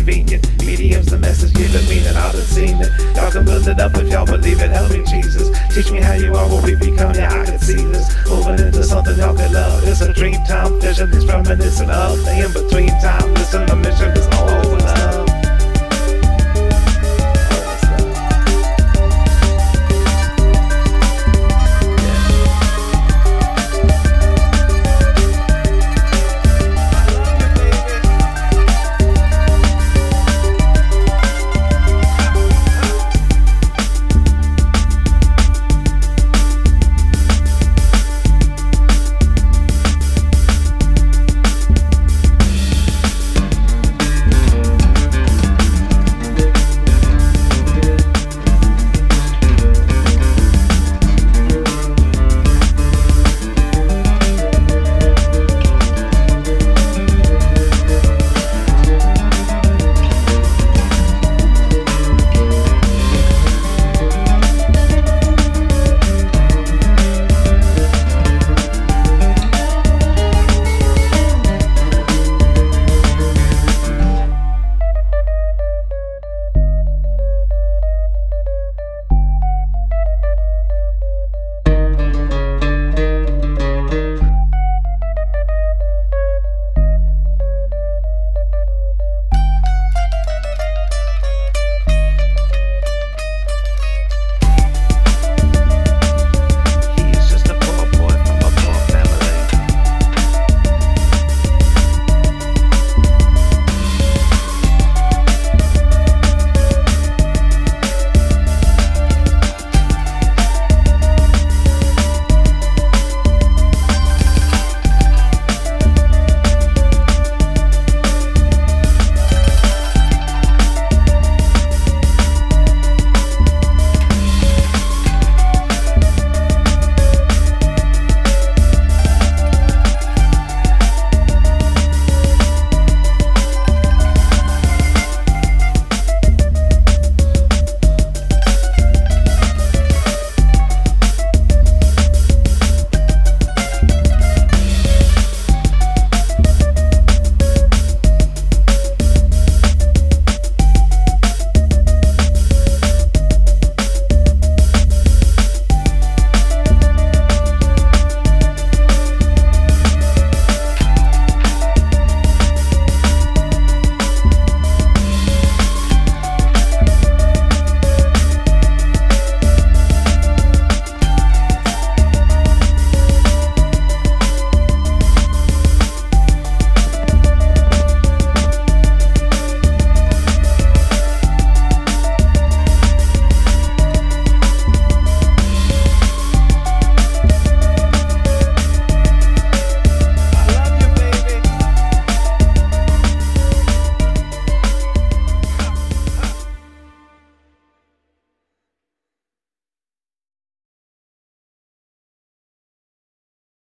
convenient. Medium's the message, give it meaning, I done seen it. Y'all can build it up if y'all believe it. Help me, Jesus. Teach me how you are, what we become, yeah, I can see this. Moving into something y'all can love. It's a dream time vision, it's reminiscent of the in-between time. Listen, the mission is all love.